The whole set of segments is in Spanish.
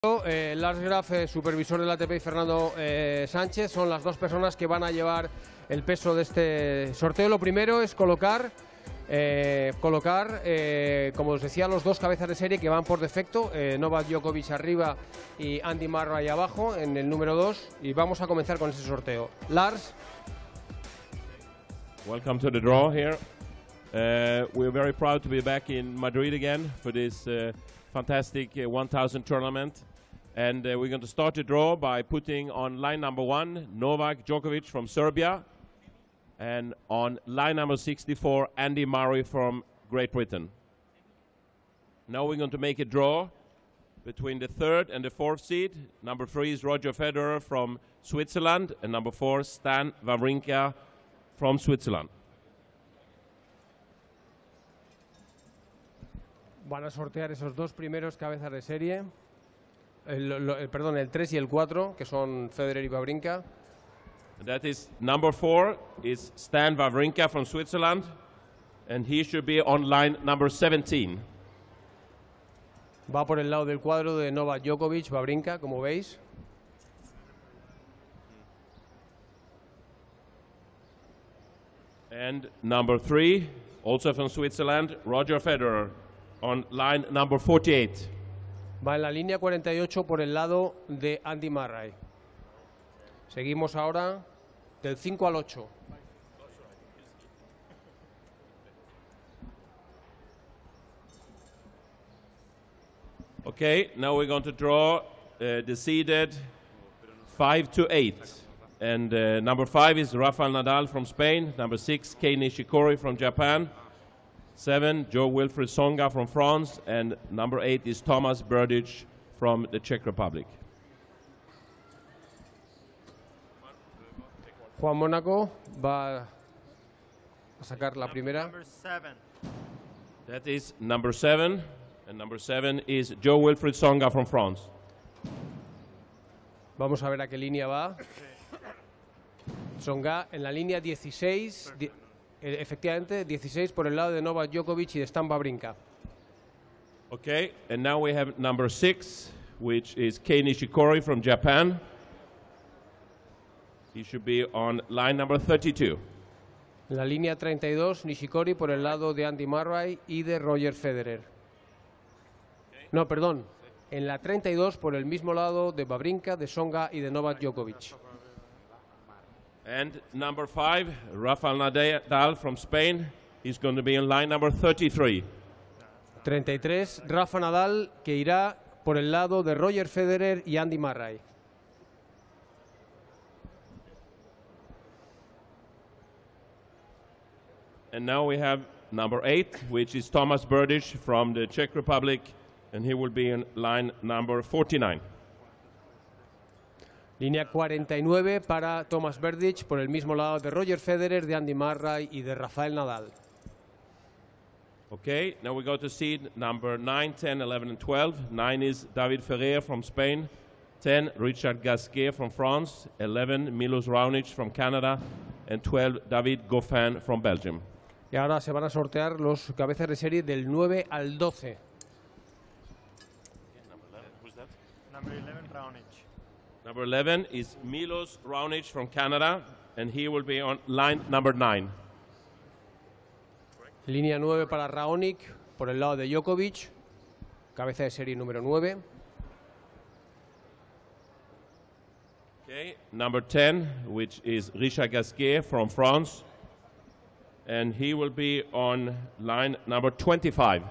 Lars Graf, supervisor del ATP, y Fernando Sánchez son las dos personas que van a llevar el peso de este sorteo. Lo primero es colocar, como os decía, los dos cabezas de serie que van por defecto, Novak Djokovic arriba y Andy Murray abajo en el número 2, y vamos a comenzar con ese sorteo. Lars. Welcome to the draw here. We're very proud to be back in Madrid again for this fantastic 1000 tournament. And we're going to start the draw by putting on line number 1, Novak Djokovic from Serbia. And on line number 64, Andy Murray from Great Britain. Now we're going to make a draw between the 3rd and the 4th seed. Number 3 is Roger Federer from Switzerland. And number 4, Stan Wawrinka from Switzerland. Van a sortear esos dos primeros cabezas de serie. Perdón, el 3 y el 4, que son Federer y Wawrinka. That is number 4 is Stan Wawrinka from Switzerland, and he should be on line number 17. Va por el lado del cuadro de Novak Djokovic, Wawrinka, como veis. And number 3, also from Switzerland, Roger Federer, on line number 48. Va en la línea 48 por el lado de Andy Murray. Seguimos ahora del 5 al 8. Okay, now we're going to draw the seeded 5 to 8. And number 5 is Rafael Nadal from Spain. Number 6, Kei Nishikori from Japan. 7, Jo-Wilfried Tsonga from France, and number 8 is Thomas Berdych from the Czech Republic. Juan Mónaco va a sacar la primera. Number 7. That is number 7, and number 7 is Jo-Wilfried Tsonga from France. Vamos a ver a qué línea va. Tsonga en la línea 16. Efectivamente, 16 por el lado de Novak Djokovic y de Stan Wawrinka. Okay, and now we have number 6, which is Kei Nishikori from Japan. He should be on line number 32. En la línea 32, Nishikori por el lado de Andy Murray y de Roger Federer. No, perdón. En la 32 por el mismo lado de Wawrinka, de Tsonga y de Novak Djokovic. And number 5, Rafael Nadal from Spain. He's going to be in line number 33. 33, Rafa Nadal, que irá por el lado de Roger Federer y Andy Murray. And now we have number 8, which is Thomas Berdych from the Czech Republic, and he will be in line number 49. Línea 49 para Thomas Berdych por el mismo lado de Roger Federer, de Andy Murray y de Rafael Nadal. Okay, now we go to seed number 9, 10, 11, and 12. 9 is David Ferrer from Spain. 10, Richard Gasquet from France. 11, Milos Raonic from Canada. And 12, David Goffin from Belgium. Y ahora se van a sortear los cabezas de serie del 9 al 12. Number 11, Raonic. Number 11 is Milos Raonic from Canada, and he will be on line number 9. Línea 9 para Raonic por el lado de Djokovic, cabeza de serie número 9. Okay, number 10, which is Richard Gasquet from France, and he will be on line number 25.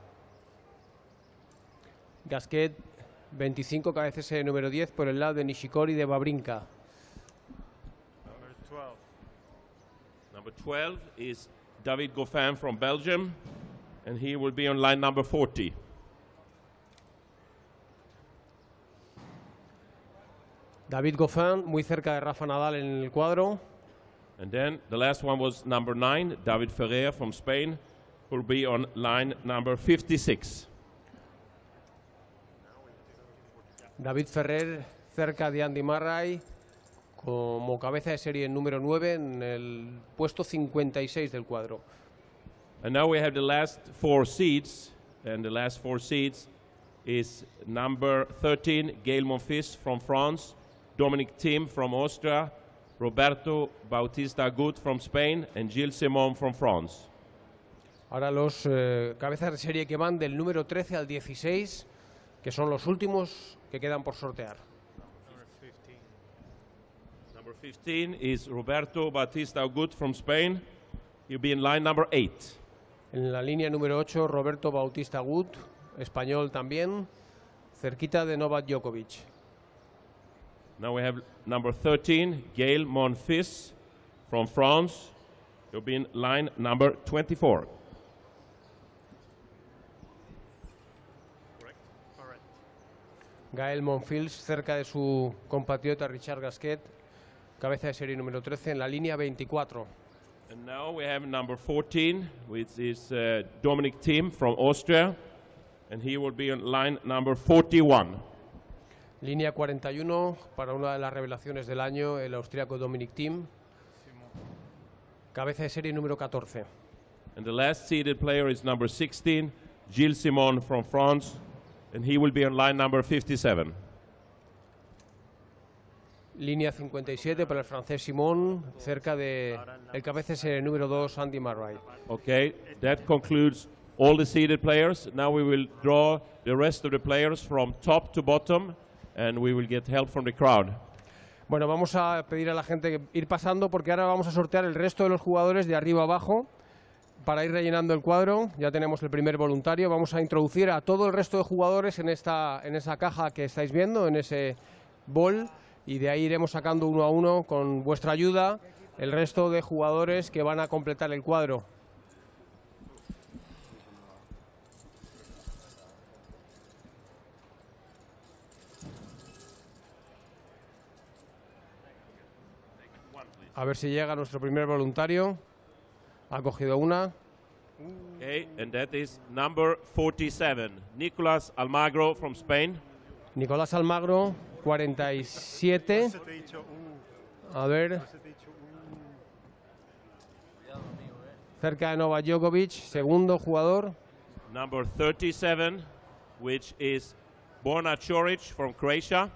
Gasquet, 25, cabeza de serie número 10 por el lado de Nishikori de Wawrinka. Number 12. Number 12 is David Goffin from Belgium, and he will be on line number 40. David Goffin, muy cerca de Rafa Nadal en el cuadro. And then the last one was number 9, David Ferrer from Spain, who will be on line number 56. David Ferrer cerca de Andy Murray como cabeza de serie número 9 en el puesto 56 del cuadro. And now we have the last 4 seeds, and the last 4 seeds is number 13, Gael Monfils from France, Dominic Thiem from Austria, Roberto Bautista Agut from Spain, and Gilles Simon from France. Ahora los cabezas de serie que van del número 13 al 16, que son los últimos que quedan por sortear. Number 15. Number 15 is Roberto Bautista Agut from Spain. He'll be in line number 8. En la línea número 8, Roberto Bautista Agut, español también, cerquita de Novak Djokovic. Now we have number 13, Gael Monfils from France. He'll be in line number 24. Correct. Gael Monfils, cerca de su compatriota Richard Gasquet, cabeza de serie número 13, en la línea 24. And now we have number 14, which is Dominic Thiem from Austria, and he will be in line number 41. Línea 41 para una de las revelaciones del año, el austríaco Dominic Thiem, cabeza de serie número 14. And the last seeded player is number 16, Gilles Simon from France, and he will be on line number 57. Línea 57 para el francés Simon, cerca de el cabeza de serie número 2, Andy Murray. Okay, that concludes all the seeded players. Now we will draw the rest of the players from top to bottom, and we will get help from the crowd. Bueno, vamos a pedir a la gente que ir pasando porque ahora vamos a sortear el resto de los jugadores de arriba abajo para ir rellenando el cuadro. Ya tenemos el primer voluntario. Vamos a introducir a todo el resto de jugadores en esa caja que estáis viendo, en ese bol, y de ahí iremos sacando uno a uno con vuestra ayuda el resto de jugadores que van a completar el cuadro. A ver si llega nuestro primer voluntario. Ha cogido una. Okay, and that is number 47, Nicolas Almagro from Spain. Nicolás Almagro, 47. Se te he dicho, A ver, se te he dicho, cerca de Novak Djokovic, segundo jugador. Number 37, which is Borna Coric from Croatia.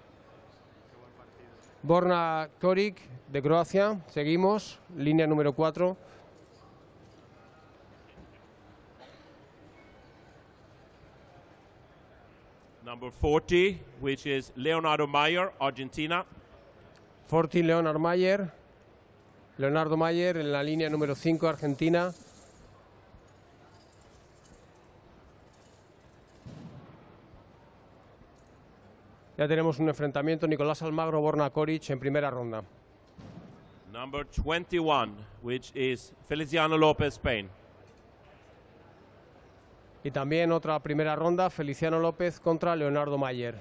Borna Coric, de Croacia. Seguimos, línea número 4. Number 40, which is Leonardo Mayer, Argentina. 40, Leonardo Mayer. Leonardo Mayer en la línea número 5, Argentina. Ya tenemos un enfrentamiento, Nicolás Almagro, Borna Coric en primera ronda. Number 21, which is Feliciano Lopez, Spain. Y también otra primera ronda, Feliciano López contra Leonardo Mayer.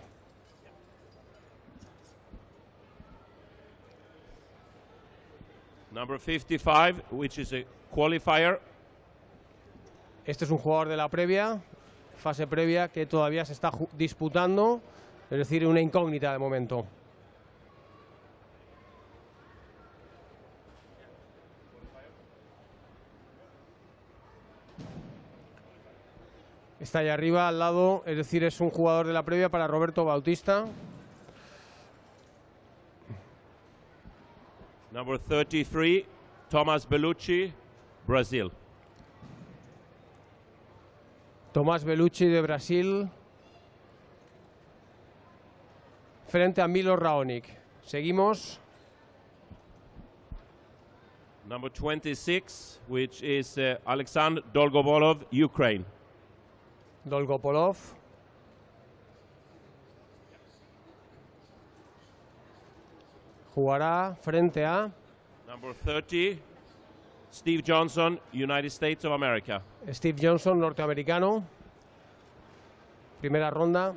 Number 55, which is a qualifier. Este es un jugador de la previa, fase previa que todavía se está disputando, es decir, una incógnita de momento. Está ahí arriba, al lado, es decir, es un jugador de la previa para Roberto Bautista. Number 33, Thomas Bellucci, Brazil. Tomás Bellucci de Brasil frente a Milos Raonic. Seguimos. Number 26, which is Alexander Dolgovolov, Ukraine. Dolgopolov. Jugará frente a Number 30, Steve Johnson, United States of America. Steve Johnson, norteamericano. Primera ronda.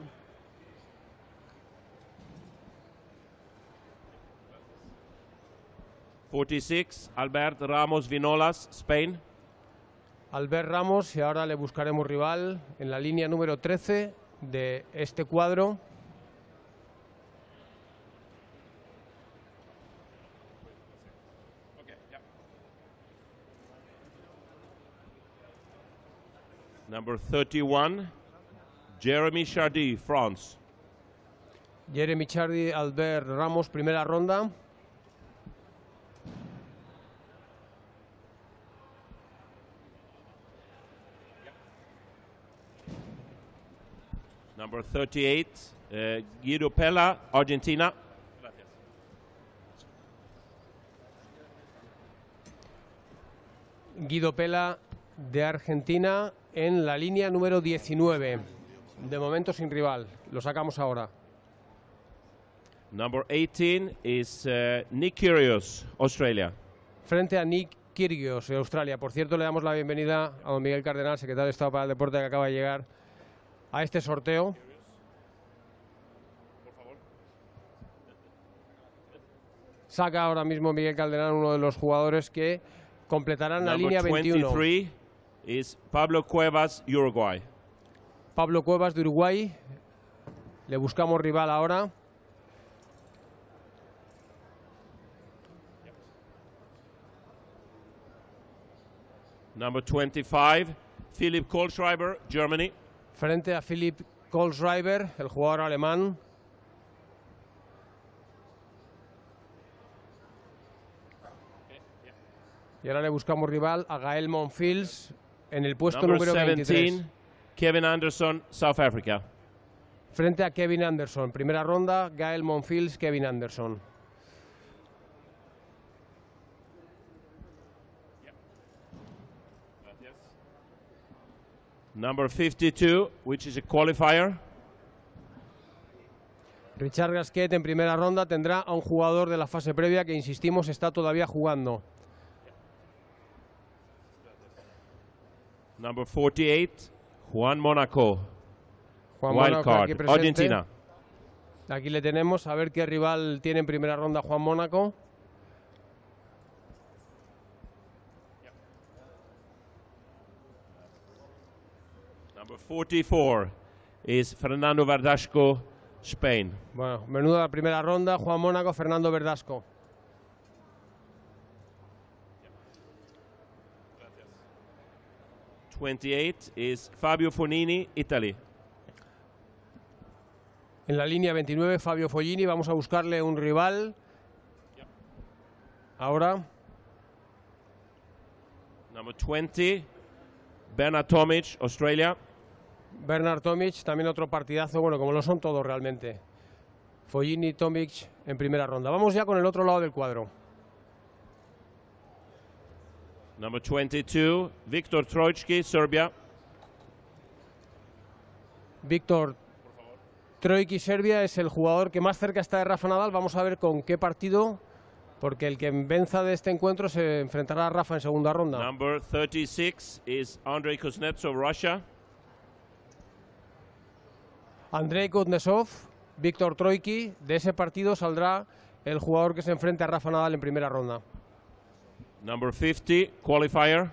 #46, Albert Ramos Vinolas, Spain. Albert Ramos, y ahora le buscaremos rival en la línea número 13 de este cuadro. Number 31, Jeremy Chardy, France. Jeremy Chardy, Albert Ramos, primera ronda. Number 38, Guido Pella, Argentina. Guido Pella, de Argentina, en la línea número 19. De momento sin rival. Lo sacamos ahora. Number 18 is Nick Kyrgios, Australia. Frente a Nick Kyrgios, de Australia. Por cierto, le damos la bienvenida a don Miguel Cardenal, secretario de Estado para el Deporte, que acaba de llegar a este sorteo. Saca ahora mismo Miguel Cardenal uno de los jugadores que completarán la línea 21. Number 23 is Pablo Cuevas, Uruguay. Pablo Cuevas, de Uruguay. Le buscamos rival ahora. Number 25, Philipp Kohlschreiber, Germany. Frente a Philipp Kohlschreiber, el jugador alemán. Y ahora le buscamos rival a Gael Monfils en el puesto Number número 23. 17, Kevin Anderson, South Africa. Frente a Kevin Anderson. Primera ronda, Gael Monfils, Kevin Anderson. Number 52, which is a qualifier. Richard Gasquet en primera ronda tendrá a un jugador de la fase previa que, insistimos, está todavía jugando. Number 48, Juan Monaco, Juan wild Mónaco card, aquí presente. Argentina. Aquí le tenemos, a ver qué rival tiene en primera ronda Juan Mónaco. Number 44 is Fernando Verdasco, Spain. Bueno, menuda la primera ronda, Juan Mónaco, Fernando Verdasco. Number 28 is Fabio Fognini, Italy. En la línea 29, Fabio Fognini. Vamos a buscarle un rival. Ahora. Number 20, Bernard Tomic, Australia. Bernard Tomic, también otro partidazo, bueno, como lo son todos realmente. Fognini, Tomic en primera ronda. Vamos ya con el otro lado del cuadro. Number 22, Viktor Troicki, Serbia. Víctor Troicki, Serbia, es el jugador que más cerca está de Rafa Nadal. Vamos a ver con qué partido, porque el que venza de este encuentro se enfrentará a Rafa en segunda ronda. Number 36 is Andrei Kuznetsov, Russia. Andrei Kuznetsov, Víctor Troicki. De ese partido saldrá el jugador que se enfrente a Rafa Nadal en primera ronda. Number 50, qualifier.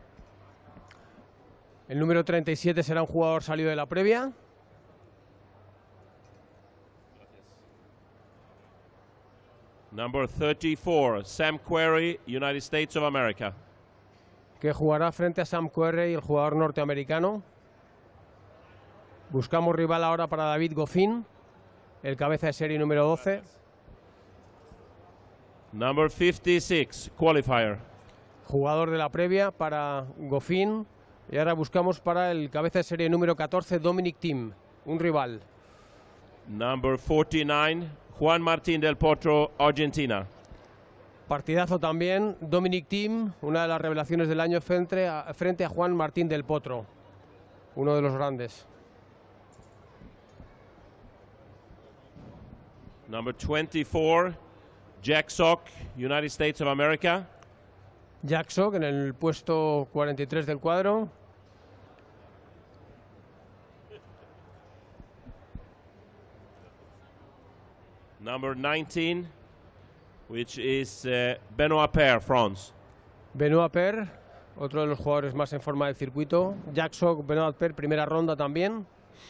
El número 37 será un jugador salido de la previa. Number 34, Sam Querrey, United States of America. Que jugará frente a Sam Querrey, el jugador norteamericano. Buscamos rival ahora para David Goffin, el cabeza de serie número 12. Number 56, qualifier. Jugador de la previa para Goffin. Y ahora buscamos para el cabeza de serie número 14, Dominic Thiem, un rival. Number 49, Juan Martín del Potro, Argentina. Partidazo también, Dominic Thiem, una de las revelaciones del año frente a Juan Martín del Potro, uno de los grandes. Number 24, Jack Sock, United States of America. Jack Sock en el puesto 43 del cuadro. Number 19, which is Benoit Paire, France. Benoit Paire, otro de los jugadores más en forma del circuito. Jack Sock, Benoit Paire, primera ronda también.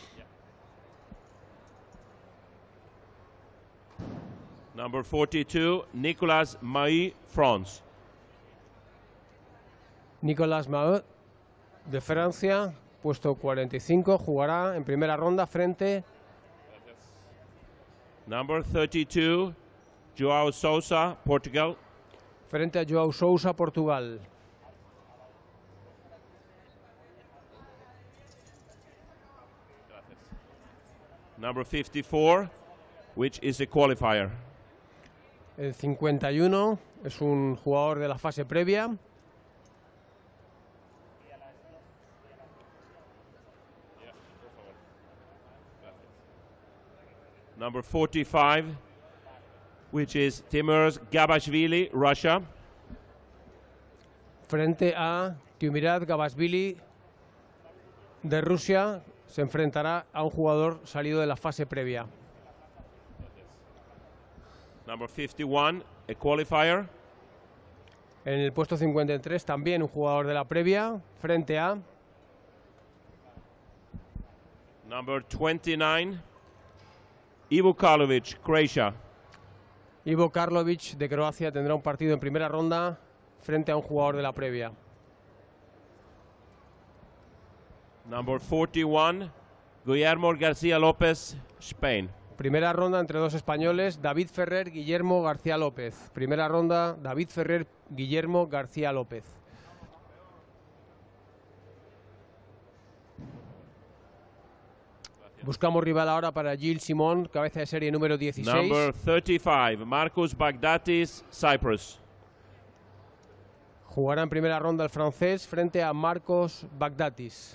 Number 42, Nicolas Mahut, France. Nicolas Mahut, de Francia, puesto 45, jugará en primera ronda frente Number 32, João Sousa, Portugal. frente a João Sousa, Portugal. Number 54, which is a qualifier. El 51 es un jugador de la fase previa. Number 45, which is Timur Gabashvili, Russia. Frente a Timurat Gabashvili de Rusia, se enfrentará a un jugador salido de la fase previa. Number 51, a qualifier. En el puesto 53 también un jugador de la previa, frente a Number 29, Ivo Karlovic, Croatia. Ivo Karlovic de Croacia tendrá un partido en primera ronda frente a un jugador de la previa. Number 41, Guillermo García López, Spain. Primera ronda entre dos españoles, David Ferrer, Guillermo García López. Primera ronda, David Ferrer, Guillermo García López. Buscamos rival ahora para Gilles Simon, cabeza de serie número 16. Number 35, Marcus Bagdatis, Cyprus. Jugará en primera ronda el francés frente a Marcos Bagdatis.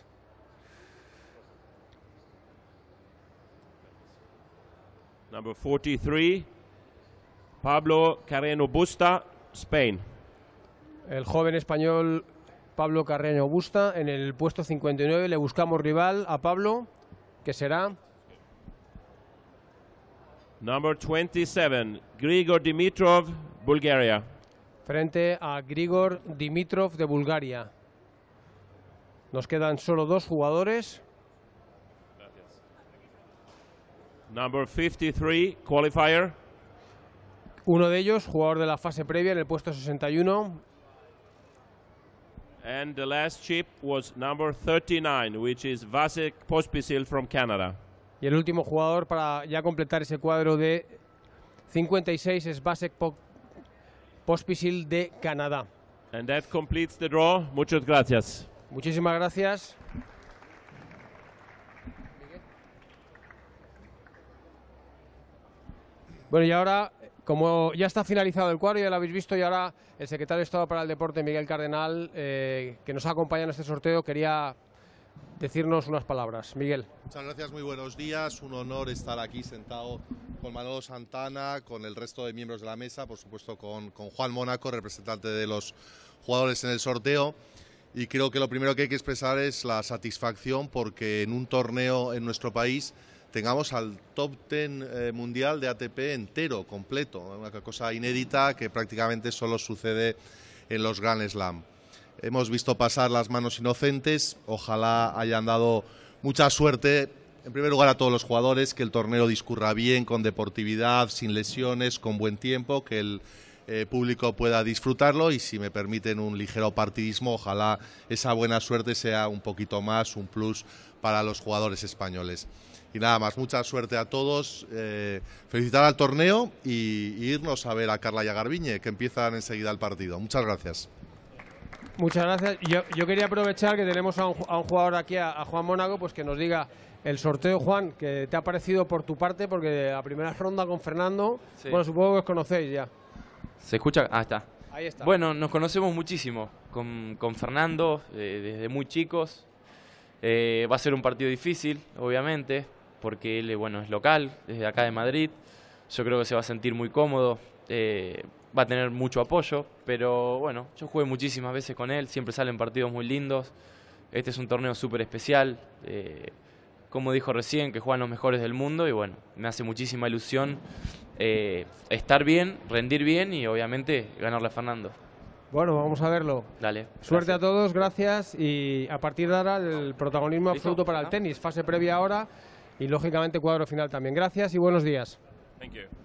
Number 43, Pablo Carreno Busta, Spain. El joven español Pablo Carreño Busta en el puesto 59. Le buscamos rival a Pablo, que será Number 27, Grigor Dimitrov, Bulgaria. frente a Grigor Dimitrov de Bulgaria. Nos quedan solo dos jugadores. Number 53, qualifier. Uno de ellos, jugador de la fase previa en el puesto 61. And the last chip was number 39, which is Vasek Pospisil from Canada. Y el último jugador para ya completar ese cuadro de 56 es Vasek Pospisil de Canadá. And that completes the draw. Muchas gracias. Muchísimas gracias. Bueno, y ahora, como ya está finalizado el cuadro, ya lo habéis visto, y ahora el secretario de Estado para el Deporte, Miguel Cardenal, que nos ha acompañado en este sorteo, quería decirnos unas palabras. Miguel. Muchas gracias, muy buenos días. Un honor estar aquí sentado con Manolo Santana, con el resto de miembros de la mesa, por supuesto con Juan Mónaco, representante de los jugadores en el sorteo. Y creo que lo primero que hay que expresar es la satisfacción porque en un torneo en nuestro país tengamos al top 10 mundial de ATP entero, completo, una cosa inédita que prácticamente solo sucede en los Grand Slam. Hemos visto pasar las manos inocentes, ojalá hayan dado mucha suerte, en primer lugar a todos los jugadores, que el torneo discurra bien, con deportividad, sin lesiones, con buen tiempo, que el público pueda disfrutarlo y, si me permiten un ligero partidismo, ojalá esa buena suerte sea un poquito más, un plus para los jugadores españoles. Y nada más, mucha suerte a todos, felicitar al torneo y irnos a ver a Carla y a Garbiñe, que empiezan enseguida el partido. Muchas gracias. Muchas gracias. Yo quería aprovechar que tenemos a un jugador aquí, a Juan Mónaco, pues que nos diga el sorteo, Juan, que te ha parecido por tu parte, porque la primera ronda con Fernando, sí. Bueno, supongo que os conocéis ya. ¿Se escucha? Ah, está. Ahí está. Bueno, nos conocemos muchísimo con Fernando, desde muy chicos. Va a ser un partido difícil, obviamente, porque él, bueno, es local, desde acá de Madrid. Yo creo que se va a sentir muy cómodo, va a tener mucho apoyo, pero bueno, yo jugué muchísimas veces con él, siempre salen partidos muy lindos. Este es un torneo súper especial, como dijo recién, que juegan los mejores del mundo, y bueno, me hace muchísima ilusión estar bien, rendir bien y obviamente ganarle a Fernando. Bueno, vamos a verlo. Dale. Suerte a todos, gracias, y a partir de ahora el protagonismo absoluto para el tenis, fase previa ahora y lógicamente cuadro final también. Gracias y buenos días. Thank you.